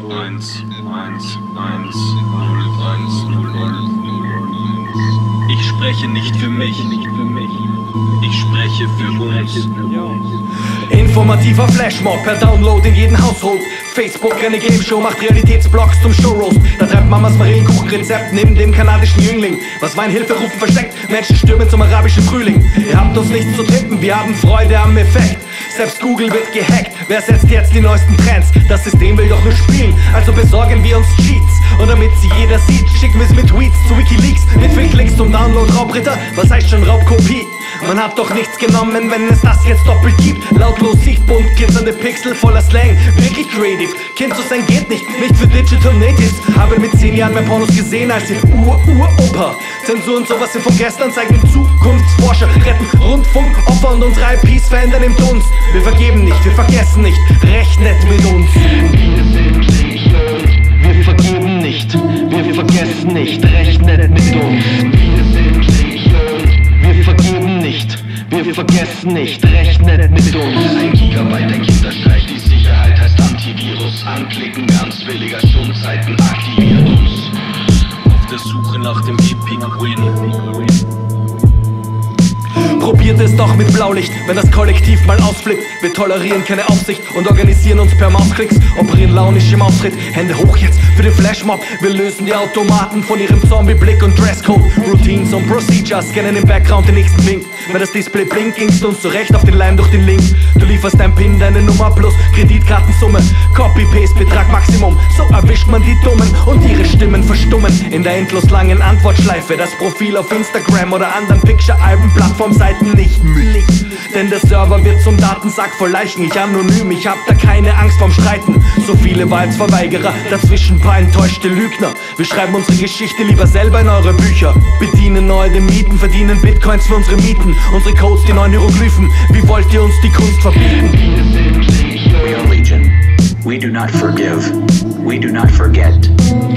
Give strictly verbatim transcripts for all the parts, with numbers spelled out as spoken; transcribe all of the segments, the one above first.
eins, eins, eins, null, eins, null, null. Ich spreche nicht für mich, ich spreche für uns. Informativer Flashmob per Download in jeden Haushalt. Facebook eine Gameshow macht Realitätsblogs zum Showroast. Da treibt Mamas Marienkuchenrezept neben dem kanadischen Jüngling. Was Weinhilferufen versteckt, Menschen stürmen zum arabischen Frühling. Ihr habt uns nichts zu tippen, wir haben Freude am Effekt. Selbst Google wird gehackt, wer setzt jetzt die neuesten Trends? Das System will doch nur spielen, also besorgen wir uns Cheats. Und damit sie jeder sieht, schicken wir es mit Tweets zu Wikileaks. Mit viel Klicks zum Download, Raubritter, was heißt schon Raubkopie? Man hat doch nichts genommen, wenn es das jetzt doppelt gibt. Lautlos sichtbunt, glitzernde Pixel voller Slang. Wirklich creative, Kind zu sein geht nicht, nicht für Digital Natives. Habe mit zehn Jahren mehr Pornos gesehen als ihr Ur-Ur-Opa. Zensur und sowas sind von gestern, zeigen Zukunftsforscher. Retten Rundfunk, Opfer und unsere I Ps verändern im Dunst. Wir vergeben nicht, wir vergessen nicht, rechnet mit uns. Wir vergeben nicht, wir vergessen nicht, rechnet mit uns. Wir vergeben nicht, wir vergessen nicht, rechnet mit uns. Ein Gigabyte, ein Kinderstreich, die Sicherheit heißt Antivirus. Anklicken, ganz billiger Schundseiten aktiviert uns. Auf der Suche nach dem Epic Win. Probiert es doch mit Blaulicht, wenn das Kollektiv mal ausflippt. Wir tolerieren keine Aufsicht und organisieren uns per Mausklicks. Operieren launisch im Auftritt, Hände hoch jetzt für den Flashmob. Wir lösen die Automaten von ihrem Zombie-Blick und Dresscode. Routines und Procedures scannen im Background den nächsten Wink. Wenn das Display blinkt, gingst du uns zurecht auf den Leim durch den Link. Du lieferst dein PIN, deine Nummer plus Kreditkartensumme. Copy-Paste, Betrag Maximum. So erwischt man die Dummen und ihre Stimmen verstummen. In der endlos langen Antwortschleife das Profil auf Instagram oder anderen Picture-Alben-Plattformseiten nicht mit. Denn der Server wird zum Datensack voll Leichen. Ich anonym, ich hab da keine Angst vorm Streiten. So viele Wahrheitsverweigerer, dazwischen paar enttäuschte Lügner. Wir schreiben unsere Geschichte lieber selber in eure Bücher. Bedienen neue Mieten, verdienen Bitcoins für unsere Mieten. Unsere Codes, die neuen Hieroglyphen. Wie wollt ihr uns die Kunst verbieten? We are Legion. We do not forgive. We do not forget.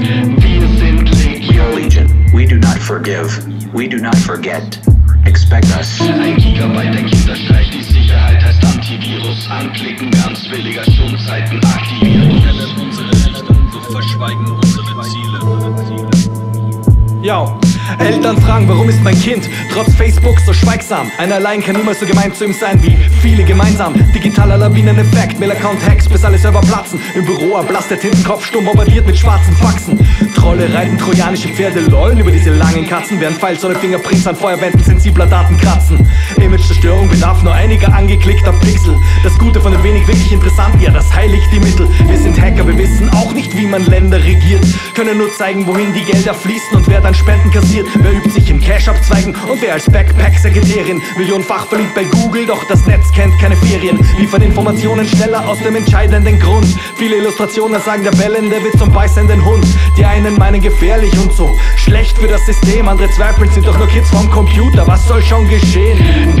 We are Legion. We do not forgive. We do not forget. Expect us. Ein Gigabyte, ein Kinderstreich, die Sicherheit heißt Antivirus. Anklicken, ganz billiger Schundseiten aktiviert uns. Kennen unsere Rechte, doch verschweigen unsere Ziele. Yo. Eltern fragen, warum ist mein Kind trotz Facebook so schweigsam? Einer allein kann niemals so gemein zu ihm sein wie viele gemeinsam. Digitaler Lawineneffekt, Mail-Account-Hacks, bis alle Server platzen. Im Büro erblasst der Tintenkopf stumm bombardiert mit schwarzen Faxen. Trolle reiten trojanische Pferde, lollen über diese langen Katzen, während Files oder Fingerprints an Feuerwänden sensibler Daten kratzen. Image-Zerstörung bedarf nur einiger angeklickter Pixel. Das Gute von den wenig wirklich interessanten, ja das heiligt die Mittel. Wir sind Hacker, wir wissen auch nicht, wie man Länder regiert. Können nur zeigen, wohin die Gelder fließen und wer dann Spenden kassiert. Wer übt sich im Cash abzweigen und wer als Backpack-Sekretärin. Millionenfach verliebt bei Google, doch das Netz kennt keine Ferien. Liefern Informationen schneller aus dem entscheidenden Grund. Viele Illustrationen sagen, der bellende wird zum beißenden Hund. Die einen meinen gefährlich und so schlecht für das System. Andere zweifeln, sind doch nur Kids vom Computer. Was soll schon geschehen?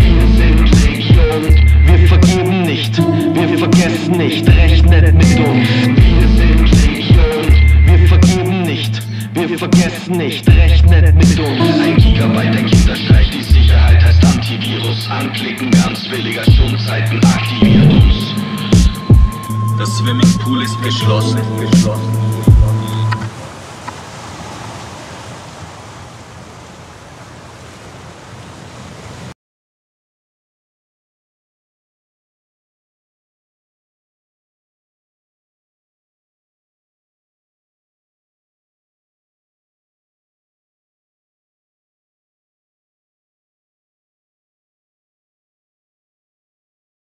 Wir vergeben nicht, wir vergessen nicht, rechnet mit uns. Wir vergeben nicht, wir vergessen nicht, rechnet mit uns. Ein Gigabyte, ein Kinderstreich, die Sicherheit heißt Antivirus. Anklicken, ganz billiger Schundseiten aktiviert uns. Das Swimmingpool ist geschlossen.